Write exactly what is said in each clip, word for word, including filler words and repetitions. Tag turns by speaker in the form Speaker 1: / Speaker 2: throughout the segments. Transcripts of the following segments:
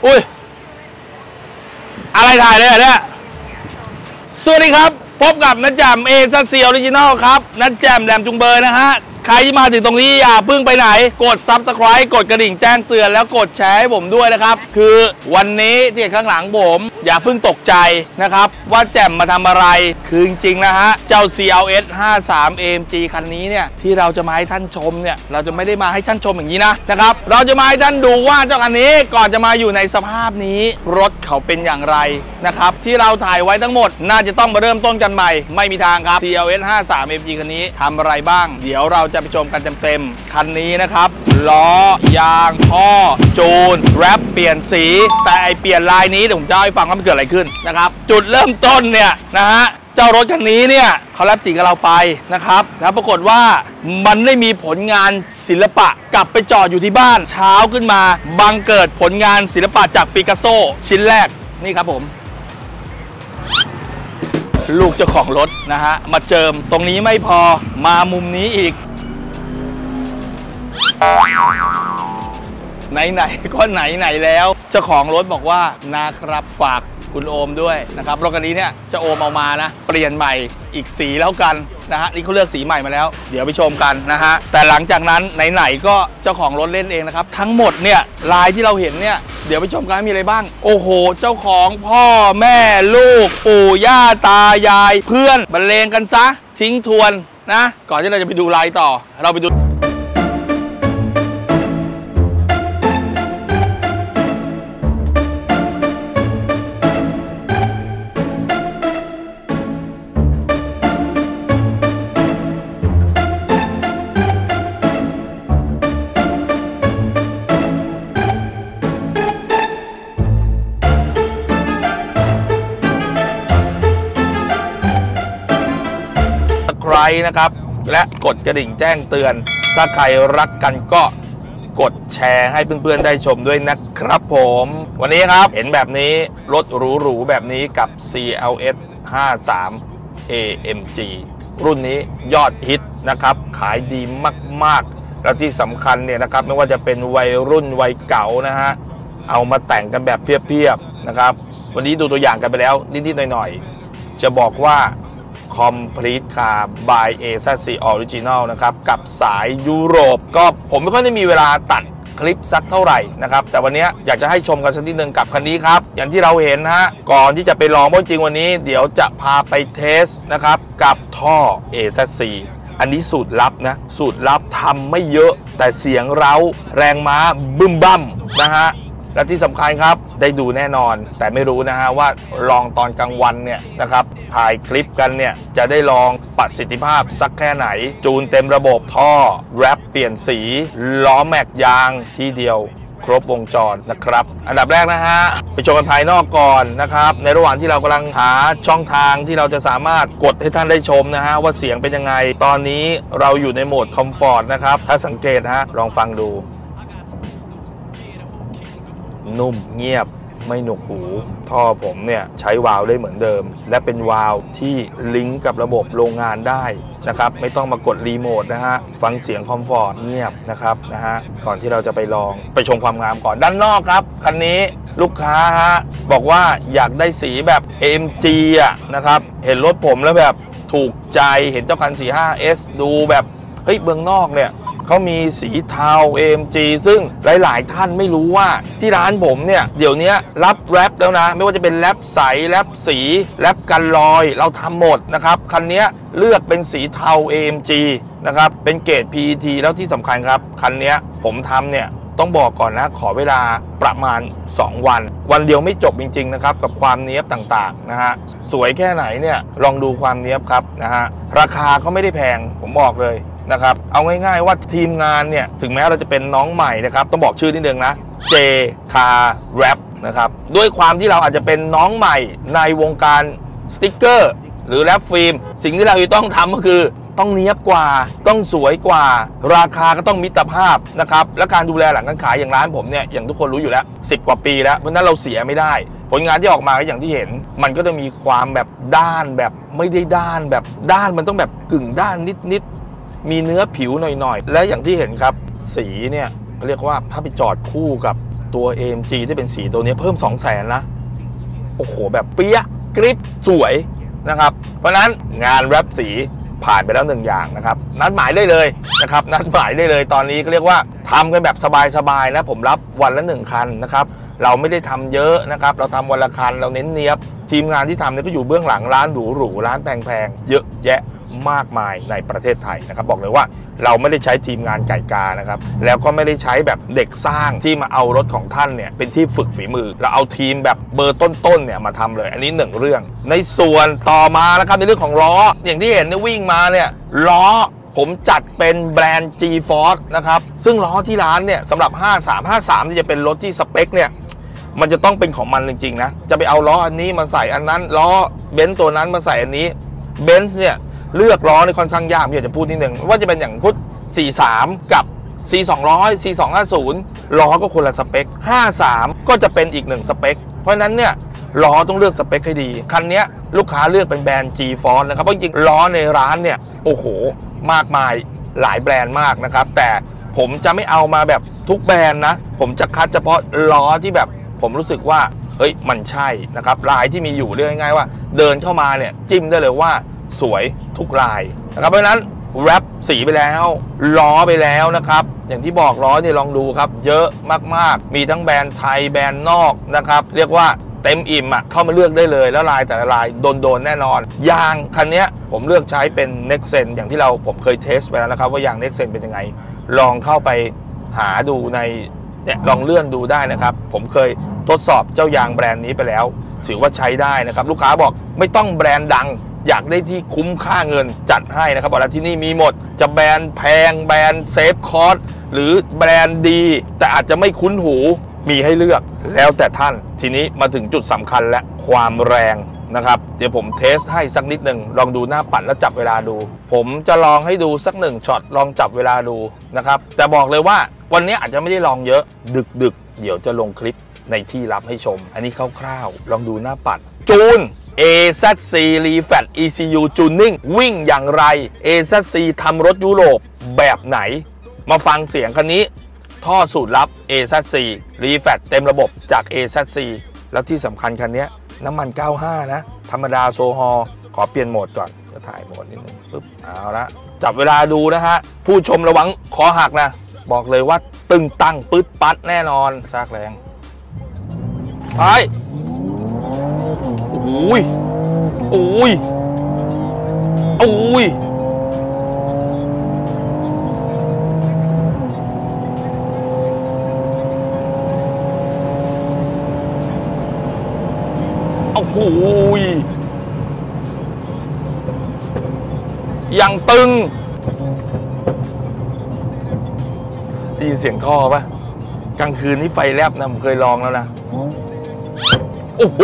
Speaker 1: อุ้ยอะไรถ่ายเลยเนี่ยสวัสดีครับพบกับนัดแจมเอซัสซีออริจินอลครับนัดแจมแหลมจุงเบยนะฮะใครที่มาถึงตรงนี้อย่าเพิ่งไปไหนกด ซับสไครบ์ กดกระดิ่งแจ้งเตือนแล้วกดแชร์ให้ผมด้วยนะครับคือวันนี้ที่ข้างหลังผมอย่าเพิ่งตกใจนะครับว่าแจมมาทำอะไรคือจริงๆนะฮะเจ้า ซี แอล เอส ห้าสิบสาม เอ เอ็ม จี คันนี้เนี่ยที่เราจะมาให้ท่านชมเนี่ยเราจะไม่ได้มาให้ท่านชมอย่างนี้นะนะครับเราจะมาให้ท่านดูว่าเจ้าคันนี้ก่อนจะมาอยู่ในสภาพนี้รถเขาเป็นอย่างไรนะครับที่เราถ่ายไว้ทั้งหมดน่าจะต้องมาเริ่มต้นกันใหม่ไม่มีทางครับ ซี แอล เอส ห้าสิบสาม เอ็ม จี คันนี้ทำอะไรบ้างเดี๋ยวเราจะไปชมกันเต็มๆคันนี้นะครับล้อยางท่อจูนแรปเปลี่ยนสีแต่ไอเปลี่ยนลายนี้เดี๋ยวผมจะให้ฟังว่ามันเกิดอะไรขึ้นนะครับจุดเริ่มต้นเนี่ยนะฮะเจ้ารถคันนี้เนี่ยเขาแรปสีกับเราไปนะครับแล้วปรากฏว่ามันได้มีผลงานศิลปะกลับไปจอดอยู่ที่บ้านเช้าขึ้นมาบังเกิดผลงานศิลปะจากปิกัสโซชิ้นแรกนี่ครับผมลูกเจ้าของรถนะฮะมาเจิมตรงนี้ไม่พอมามุมนี้อีกไหนๆก็ไหนๆแล้วเจ้าของรถบอกว่านะครับฝากคุณโอมด้วยนะครับรถคันนี้เนี่ยจะโอมเอามานะเปลี่ยนใหม่อีกสีแล้วกันนะฮะนี่เขาเลือกสีใหม่มาแล้วเดี๋ยวไปชมกันนะฮะแต่หลังจากนั้นไหนๆก็เจ้าของรถเล่นเองนะครับทั้งหมดเนี่ยลายที่เราเห็นเนี่ยเดี๋ยวไปชมกันมีอะไรบ้างโอ้โหเจ้าของพ่อแม่ลูกปู่ย่าตายายเพื่อนบรรเลงกันซะทิ้งทวนนะก่อนที่เราจะไปดูลายต่อเราไปดูใครนะครับและกดกระดิ่งแจ้งเตือนถ้าใครรักกันก็กดแชร์ให้เพื่อนๆได้ชมด้วยนะครับผมวันนี้ครับเห็นแบบนี้รถหรูๆแบบนี้กับ ซี แอล เอส ห้าสิบสาม เอ เอ็ม จี รุ่นนี้ยอดฮิตนะครับขายดีมากๆแล้วที่สำคัญเนี่ยนะครับไม่ว่าจะเป็นวัยรุ่นวัยเก่านะฮะเอามาแต่งกันแบบเพียบๆนะครับวันนี้ดูตัวอย่างกันไปแล้วนิดๆหน่อยๆจะบอกว่าComplete Car by เอ แซด ซี Original นะครับกับสายยุโรปก็ผมไม่ค่อยได้มีเวลาตัดคลิปสักเท่าไหร่นะครับแต่วันนี้อยากจะให้ชมกันสักนิดนึงกับคันนี้ครับอย่างที่เราเห็นฮะก่อนที่จะไปลองเพราะจริงวันนี้เดี๋ยวจะพาไปเทสนะครับกับท่อ เอ แซด ซี อันนี้สูตรลับนะสูตรลับทำไม่เยอะแต่เสียงเร้าแรงม้าบึ้มบั้มนะฮะและที่สำคัญครับได้ดูแน่นอนแต่ไม่รู้นะฮะว่าลองตอนกลางวันเนี่ยนะครับถ่ายคลิปกันเนี่ยจะได้ลองประสิทธิภาพสักแค่ไหนจูนเต็มระบบท่อแรปเปลี่ยนสีล้อแม็กยางที่เดียวครบวงจรนะครับอันดับแรกนะฮะไปชมกันภายนอกก่อนนะครับในระหว่างที่เรากำลังหาช่องทางที่เราจะสามารถกดให้ท่านได้ชมนะฮะว่าเสียงเป็นยังไงตอนนี้เราอยู่ในโหมดคอมฟอร์ตนะครับถ้าสังเกตฮะลองฟังดูนุ่มเงียบไม่หนวกหูท่อผมเนี่ยใช้วาล์วได้เหมือนเดิมและเป็นวาล์วที่ลิงก์กับระบบโรงงานได้นะครับไม่ต้องมากดรีโมทนะฮะฟังเสียงคอมฟอร์ตเงียบนะครับนะฮะก่อนที่เราจะไปลองไปชมความงามก่อนด้านนอกครับคันนี้ลูกค้าฮะบอกว่าอยากได้สีแบบ เอ็ม จี อ่ะนะครับเห็นรถผมแล้วแบบถูกใจเห็นเจ้าคัน สี่สิบห้า เอส ดูแบบเฮ้ยเบื้องนอกเนี่ยเขามีสีเทา เอ็ม จี ซึ่งหลายๆท่านไม่รู้ว่าที่ร้านผมเนี่ยเดี๋ยวนี้รับแรปแล้วนะไม่ว่าจะเป็นแรปใสแรปสีแรปกันรอยเราทำหมดนะครับคันนี้เลือกเป็นสีเทา เอ็ม จี นะครับเป็นเกรด พี อี ที แล้วที่สำคัญครับคันนี้ผมทำเนี่ยต้องบอกก่อนนะขอเวลาประมาณสองวันวันเดียวไม่จบจริงๆนะครับกับความเนี้ยบต่างๆนะฮะสวยแค่ไหนเนี่ยลองดูความเนี้ยบครับนะฮะราคาก็ไม่ได้แพงผมบอกเลยนะครับเอาง่ายๆว่าทีมงานเนี่ยถึงแม้เราจะเป็นน้องใหม่นะครับต้องบอกชื่อนิดนึงนะ J Car Rap นะครับด้วยความที่เราอาจจะเป็นน้องใหม่ในวงการสติ๊กเกอร์หรือแรปฟิล์มสิ่งที่เราต้องทำก็คือต้องเนียบกว่าต้องสวยกว่าราคาก็ต้องมิตรภาพนะครับและการดูแลหลังการขายอย่างร้านผมเนี่ยอย่างทุกคนรู้อยู่แล้วสิบกว่าปีแล้วเพราะนั้นเราเสียไม่ได้ผลงานที่ออกมาก็อย่างที่เห็นมันก็จะมีความแบบด้านแบบไม่ได้ด้านแบบด้านมันต้องแบบกึ่งด้านนิดๆมีเนื้อผิวหน่อยๆและอย่างที่เห็นครับสีเนี่ยเรียกว่าถ้าไปจอดคู่กับตัว เอ เอ็ม จี ที่เป็นสีตัวนี้เพิ่ม สองแสน นะโอ้โหแบบเปี้ยกริบสวยนะครับเพราะนั้นงานแรปสีผ่านไปแล้วหนึ่งอย่างนะครับนัดหมายได้เลยนะครับนัดหมายได้เลยตอนนี้ก็เรียกว่าทำกันแบบสบายๆนะผมรับวันละหนึ่งคันนะครับเราไม่ได้ทำเยอะนะครับเราทำวันละคันเราเน้นเนียบทีมงานที่ทำเนี่ยก็อยู่เบื้องหลังร้านหรูๆร้านแพงๆเยอะแยะมากมายในประเทศไทยนะครับบอกเลยว่าเราไม่ได้ใช้ทีมงานไก่กานะครับแล้วก็ไม่ได้ใช้แบบเด็กสร้างที่มาเอารถของท่านเนี่ยเป็นที่ฝึกฝีมือเราเอาทีมแบบเบอร์ต้นๆเนี่ยมาทำเลยอันนี้หนึ่งเรื่องในส่วนต่อมานะครับในเรื่องของล้ออย่างที่เห็นเนี่ยวิ่งมาเนี่ยล้อผมจัดเป็นแบรนด์ G-Force นะครับซึ่งล้อที่ร้านเนี่ยสำหรับห้าสาม ห้าสามที่จะเป็นรถที่สเปคเนี่ยมันจะต้องเป็นของมันจริงๆนะจะไปเอาล้ออันนี้มาใส่อันนั้นล้อเบนซ์ตัวนั้นมาใส่อันนี้เบนซ์เนี่ยเลือกล้อในค่อนข้างยากอยากจะพูดนิดหนึ่งว่าจะเป็นอย่างพุทธสี่สามกับ ซี สองร้อย ซี สองห้าศูนย์ ล้อก็คนละสเปคห้าสามก็จะเป็นอีกหนึ่งสเปคเพราะฉะนั้นเนี่ยล้อต้องเลือกสเปคให้ดีคันนี้ลูกค้าเลือกเป็นแบรนด์ G-Force นะครับเพราะจริงๆล้อในร้านเนี่ยโอ้โหมากมายหลายแบรนด์มากนะครับแต่ผมจะไม่เอามาแบบทุกแบรนด์นะผมจะคัดเฉพาะล้อที่แบบผมรู้สึกว่าเฮ้ยมันใช่นะครับลายที่มีอยู่เรียกง่ายๆว่าเดินเข้ามาเนี่ยจิ้มได้เลยว่าสวยทุกลายนะครับเพราะฉะนั้นแรปสีไปแล้วล้อไปแล้วนะครับอย่างที่บอกล้อเนี่ยลองดูครับเยอะมากๆมีทั้งแบรนด์ไทยแบรนด์นอกนะครับเรียกว่าเต็มอิ่มอ่ะเข้ามาเลือกได้เลยแล้วลายแต่ละลายโดนๆแน่นอนยางคันนี้ผมเลือกใช้เป็น Nexen อย่างที่เราผมเคยเทสไปแล้วนะครับว่ายาง Nexen เป็นยังไงลองเข้าไปหาดูในเนี่ยลองเลื่อนดูได้นะครับผมเคยทดสอบเจ้ายางแบรนด์นี้ไปแล้วถือว่าใช้ได้นะครับลูกค้าบอกไม่ต้องแบรนด์ดังอยากได้ที่คุ้มค่าเงินจัดให้นะครับบอกแล้วที่นี่มีหมดจะแบรนด์แพงแบรนด์เซฟคอร์สหรือแบรนด์ดีแต่อาจจะไม่คุ้นหูมีให้เลือกแล้วแต่ท่านทีนี้มาถึงจุดสำคัญและความแรงนะครับเดี๋ยวผมเทสให้สักนิดหนึ่งลองดูหน้าปัดแล้วจับเวลาดูผมจะลองให้ดูสักหนึ่งช็อตลองจับเวลาดูนะครับแต่บอกเลยว่าวันนี้อาจจะไม่ได้ลองเยอะดึกๆเดี๋ยวจะลงคลิปในที่ลับให้ชมอันนี้คร่าวๆลองดูหน้าปัดจูน เอ แซด ซี Refat อี ซี ยู Tuning วิ่งอย่างไร เอ แซด ซี ทำรถยุโรปแบบไหนมาฟังเสียงคันนี้ท่อสูตรลับ เอ แซด ซี Refat เต็มระบบจาก เอ แซด ซี แล้วที่สำคัญคันนี้น้ำมันเก้าสิบห้านะธรรมดาโซฮอลขอเปลี่ยนโหมดก่อนจะถ่ายโหมดนิดนึงปึ๊บเอาละจับเวลาดูนะฮะผู้ชมระวังคอหักนะบอกเลยว่าตึงตั้งปึ๊ดปัดแน่นอนซากแรงไปโอ้ยโอ้ยโอ้ยโอ้โหยังตึงได้ยินเสียงท่อปะกลางคืนนี่ไฟแลบนะผมเคยลองแล้วนะโอ้โห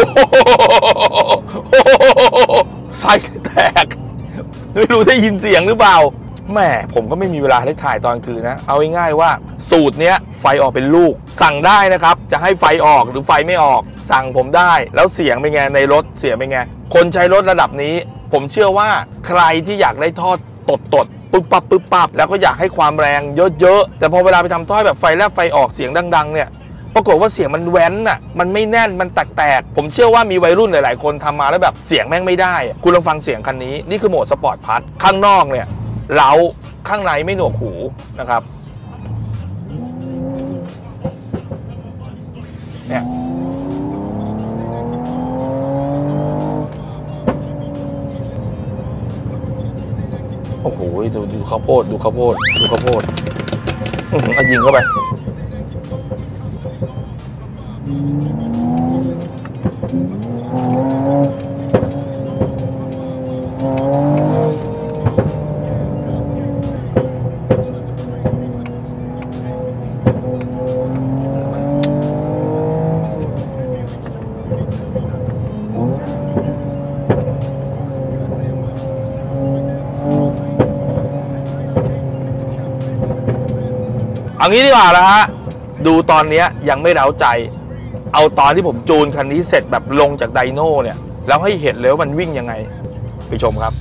Speaker 1: ไส้แตกไม่รู้ได้ยินเสียงหรือเปล่าแม่ผมก็ไม่มีเวลาได้ถ่ายตอนคืนนะเอาง่ายๆว่าสูตรเนี้ยไฟออกเป็นลูกสั่งได้นะครับจะให้ไฟออกหรือไฟไม่ออกสั่งผมได้แล้วเสียงเป็นไงในรถเสียงเป็นไงคนใช้รถระดับนี้ผมเชื่อว่าใครที่อยากได้ท่อตดตดปึ๊บปั๊บปึ๊บปั๊บแล้วก็อยากให้ความแรงเยอะๆแต่พอเวลาไปทำท่อแบบไฟแลบไฟออกเสียงดังๆเนี่ยปรากฏว่าเสียงมันแว้นอ่ะมันไม่แน่นมันแตกๆผมเชื่อว่ามีวัยรุ่นหลายๆคนทำมาแล้วแบบเสียงแม่งไม่ได้คุณลองฟังเสียงคันนี้นี่คือโหมดสปอร์ตพัทข้างนอกเนี่ยเล้าข้างในไม่หนวกหูนะครับเนี่ยโอ้โหดูดูข้าวโพดดูข้าวโพดดูข้าวโพดเอายิงเข้าไปเอางี้ดีกว่านะฮะดูตอนนี้ยังไม่เร้าใจเอาตอนที่ผมจูนคันนี้เสร็จแบบลงจากไดโน่เนี่ยแล้วให้เห็นเลยว่ามันวิ่งยังไงไปชมครับ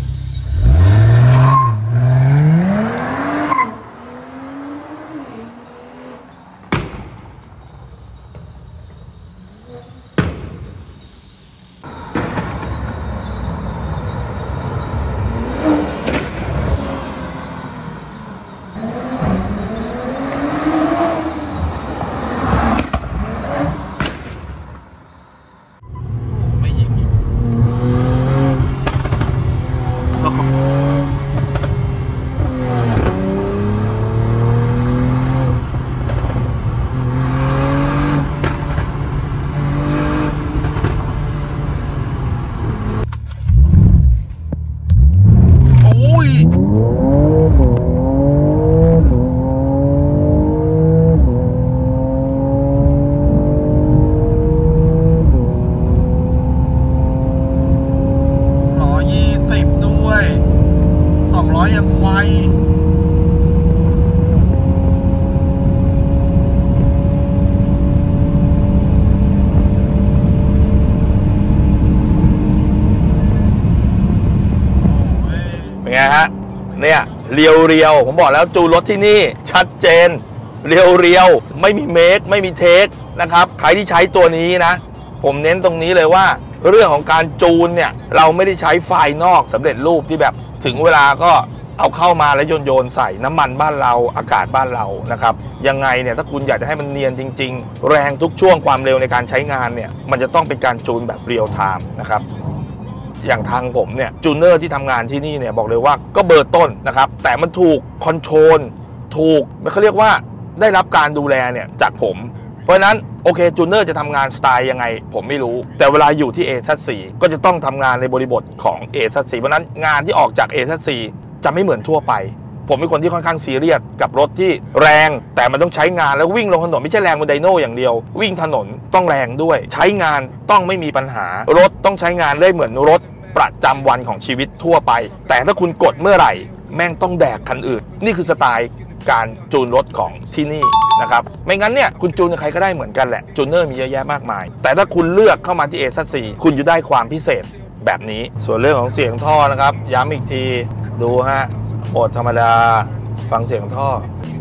Speaker 1: ฮะเนี่ยเรียวเรียวผมบอกแล้วจูนรถที่นี่ชัดเจนเรียวเรียวไม่มีเมคไม่มีเทคนะครับใครที่ใช้ตัวนี้นะผมเน้นตรงนี้เลยว่าเรื่องของการจูนเนี่ยเราไม่ได้ใช้ไฟล์นอกสำเร็จรูปที่แบบถึงเวลาก็เอาเข้ามาแล้วโยนโยนใส่น้ำมันบ้านเราอากาศบ้านเรานะครับยังไงเนี่ยถ้าคุณอยากจะให้มันเนียนจริงๆแรงทุกช่วงความเร็วในการใช้งานเนี่ยมันจะต้องเป็นการจูนแบบเรียลไทม์นะครับอย่างทางผมเนี่ยจูเนอร์ที่ทำงานที่นี่เนี่ยบอกเลยว่าก็เบอร์ต้นนะครับแต่มันถูกคอนโทรลถูกเขาเรียกว่าได้รับการดูแลเนี่ยจากผมเพราะฉะนั้นโอเคจูเนอร์จะทำงานสไตล์ยังไงผมไม่รู้แต่เวลาอยู่ที่ เอ ซี ก็จะต้องทำงานในบริบทของ เอ ซี เพราะนั้นงานที่ออกจาก เอ ซี จะไม่เหมือนทั่วไปผมเป็นคนที่ค่อนข้างซีเรียสกับรถที่แรงแต่มันต้องใช้งานแล้ววิ่งลงถนนไม่ใช่แรงบนไดโน่อย่างเดียววิ่งถนนต้องแรงด้วยใช้งานต้องไม่มีปัญหารถต้องใช้งานได้เหมือนรถประจำวันของชีวิตทั่วไปแต่ถ้าคุณกดเมื่อไหร่แม่งต้องแดกคันอื่นนี่คือสไตล์การจูนรถของที่นี่นะครับไม่งั้นเนี่ยคุณจูนกับใครก็ได้เหมือนกันแหละจูนเนอร์มีเยอะแยะมากมายแต่ถ้าคุณเลือกเข้ามาที่ เอ ซี คุณจะได้ความพิเศษแบบนี้ส่วนเรื่องของเสียงท่อนะครับย้ำอีกทีดูฮะโหมดธรรมดาฟังเสียงท่อ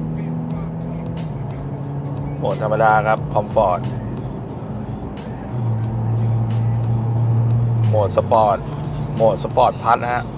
Speaker 1: โหมดธรรมดาครับคอมฟอร์ตโหมดสปอร์ตโหมดสปอร์ตพัทนะฮะ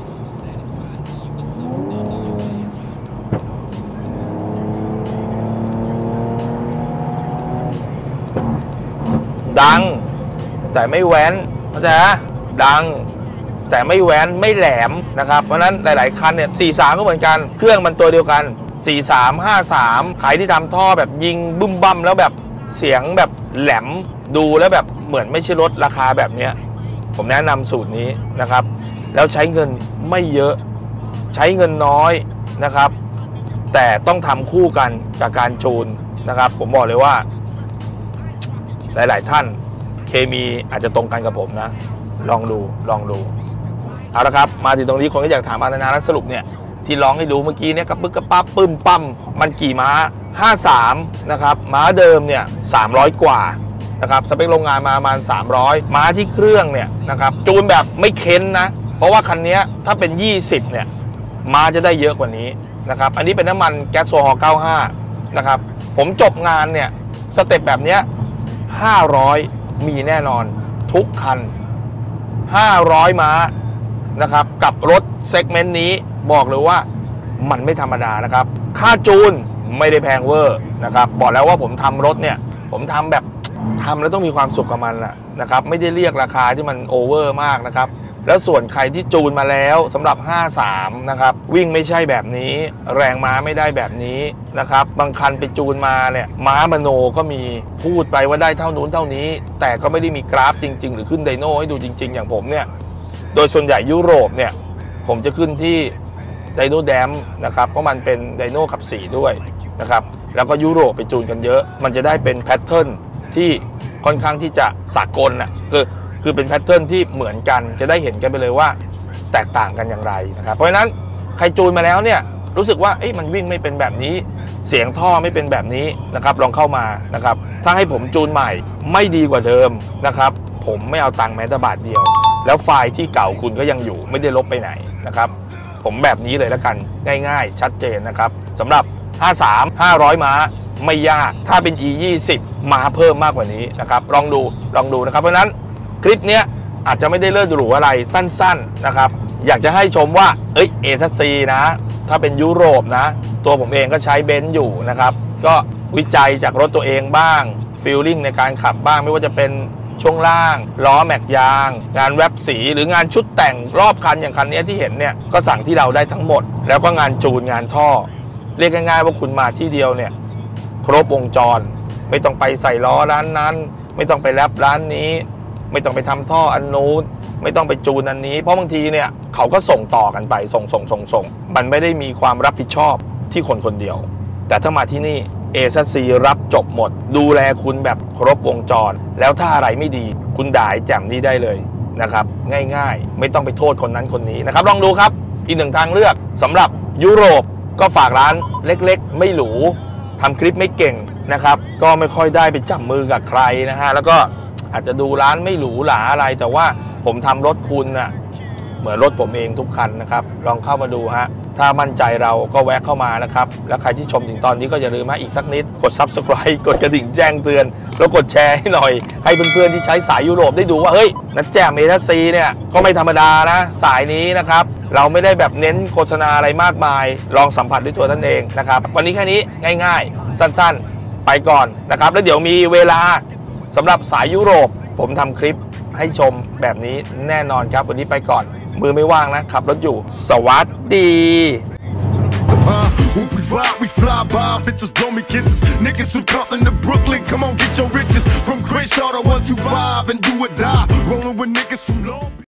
Speaker 1: ดังแต่ไม่แว้นเข้าใจไหมดังแต่ไม่แว้นไม่แหลมนะครับเพราะนั้นหลายๆคันเนี่ยสี่สามก็เหมือนกันเครื่องมันตัวเดียวกันสี่สาม ห้าสามใครที่ทำท่อแบบยิงบึ้มบั้มแล้วแบบเสียงแบบแหลมดูแล้วแบบเหมือนไม่ใช่รถราคาแบบนี้ผมแนะนำสูตรนี้นะครับแล้วใช้เงินไม่เยอะใช้เงินน้อยนะครับแต่ต้องทำคู่กันกับการจูนนะครับผมบอกเลยว่าหลายๆท่านเคมีอาจจะตรงกันกับผมนะลองดูลองดูเอาละครับมาถึงตรงนี้คนก็อยากถามอานาแล้วสรุปเนี่ยที่ร้องให้ดูเมื่อกี้เนี่ยกระปึ๊กกระปั๊บปึ้มปั้มมันกี่ม้าห้าสิบสามนะครับม้าเดิมเนี่ยสามร้อยกว่านะครับสเปคโรงงานมาประมาณสามร้อยม้าที่เครื่องเนี่ยนะครับจูนแบบไม่เค้นนะเพราะว่าคันนี้ถ้าเป็นยี่สิบเนี่ยม้าจะได้เยอะกว่านี้นะครับอันนี้เป็นน้ำมันแก๊สโซฮอล์เก้าสิบห้านะครับผมจบงานเนี่ยสเต็ปแบบเนี้ยห้าร้อยมีแน่นอนทุกคันห้าร้อยม้านะครับกับรถเซกเมนต์นี้บอกเลยว่ามันไม่ธรรมดานะครับค่าจูนไม่ได้แพงเวอร์นะครับบอกแล้วว่าผมทำรถเนี่ยผมทำแบบทำแล้วต้องมีความสุขกับมันนะครับไม่ได้เรียกราคาที่มันโอเวอร์มากนะครับแล้วส่วนใครที่จูนมาแล้วสำหรับห้าสิบสามนะครับวิ่งไม่ใช่แบบนี้แรงม้าไม่ได้แบบนี้นะครับบางคันไปจูนมาเนี่ยม้ามโนก็มีพูดไปว่าได้เท่านู้นเท่านี้แต่ก็ไม่ได้มีกราฟจริงๆหรือขึ้นไดโน่ให้ดูจริงๆอย่างผมเนี่ยโดยส่วนใหญ่ยุโรปเนี่ยผมจะขึ้นที่ไดโน่แดมนะครับเพราะมันเป็นไดโน่ขับสี่ด้วยนะครับแล้วก็ยุโรปไปจูนกันเยอะมันจะได้เป็นแพทเทิร์นที่ค่อนข้างที่จะสากลน่ะคือคือเป็นแพทเทิร์นที่เหมือนกันจะได้เห็นกันไปเลยว่าแตกต่างกันอย่างไรนะครับเพราะฉะนั้นใครจูนมาแล้วเนี่ยรู้สึกว่าเอ๊ะมันวิ่งไม่เป็นแบบนี้เสียงท่อไม่เป็นแบบนี้นะครับลองเข้ามานะครับถ้าให้ผมจูนใหม่ไม่ดีกว่าเดิมนะครับผมไม่เอาตังค์แม้แต่บาทเดียวแล้วไฟล์ที่เก่าคุณก็ยังอยู่ไม่ได้ลบไปไหนนะครับผมแบบนี้เลยแล้วกันง่ายๆชัดเจนนะครับสำหรับห้าสิบสาม ห้าร้อยม้าไม่ยากถ้าเป็น อี ยี่สิบ ม้าเพิ่มมากกว่านี้นะครับลองดูลองดูนะครับเพราะฉะนั้นคลิปนี้อาจจะไม่ได้เลิศหรูอะไรสั้นๆนะครับอยากจะให้ชมว่าเอ้ย เอ ซี นะถ้าเป็นยุโรปนะตัวผมเองก็ใช้เบนซ์อยู่นะครับก็วิจัยจากรถตัวเองบ้างฟีลลิ่งในการขับบ้างไม่ว่าจะเป็นช่วงล่างล้อแม็กยางงานแวบสีหรืองานชุดแต่งรอบคันอย่างคันนี้ที่เห็นเนี่ยก็สั่งที่เราได้ทั้งหมดแล้วก็งานจูนงานท่อเรียกง่ายๆว่าคุณมาที่เดียวเนี่ยครบวงจรไม่ต้องไปใส่ล้อร้านนั้นไม่ต้องไปแรปร้านนี้ไม่ต้องไปทำท่ออันนู้นไม่ต้องไปจูนอันนี้เพราะบางทีเนี่ยเขาก็ส่งต่อกันไปส่งส่งส่งส่งมันไม่ได้มีความรับผิดชอบที่คนคนเดียวแต่ถ้ามาที่นี่ เอ ซี รับจบหมดดูแลคุณแบบครบวงจรแล้วถ้าอะไรไม่ดีคุณด่าแจ่มนี้ได้เลยนะครับง่ายๆไม่ต้องไปโทษคนนั้นคนนี้นะครับลองดูครับอีกหนึ่งทางเลือกสำหรับยุโรปก็ฝากร้านเล็กๆไม่หรูทำคลิปไม่เก่งนะครับก็ไม่ค่อยได้ไปจับมือกับใครนะฮะแล้วก็อาจจะดูร้านไม่หรูหราอะไรแต่ว่าผมทำรถคุณน่ะเหมือนรถผมเองทุกคันนะครับลองเข้ามาดูฮะถ้ามั่นใจเราก็แวะเข้ามานะครับแล้วใครที่ชมถึงตอนนี้ก็อย่าลืมฮะอีกสักนิดกด ซับสไครบ์ กดกระดิ่งแจ้งเตือนแล้วกดแชร์ให้หน่อยให้เพื่อนๆที่ใช้สายยุโรปได้ดูว่าเฮ้ยนัดแจ่มเอทัสซีเนี่ยก็ไม่ธรรมดานะสายนี้นะครับเราไม่ได้แบบเน้นโฆษณาอะไรมากมายลองสัมผัสด้วยตัวท่านเองนะครับวันนี้แค่นี้ง่ายๆสั้นๆไปก่อนนะครับแล้วเดี๋ยวมีเวลาสำหรับสายยุโรปผมทำคลิปให้ชมแบบนี้แน่นอนครับวันนี้ไปก่อนมือไม่ว่างนะขับรถอยู่สวัสดี
Speaker 2: We ride, we fly by, bitches blow me kisses. Niggas from Compton to Brooklyn, come on, get your riches. From Crenshaw to one two five and do or die. Rolling with niggas from Long Beach.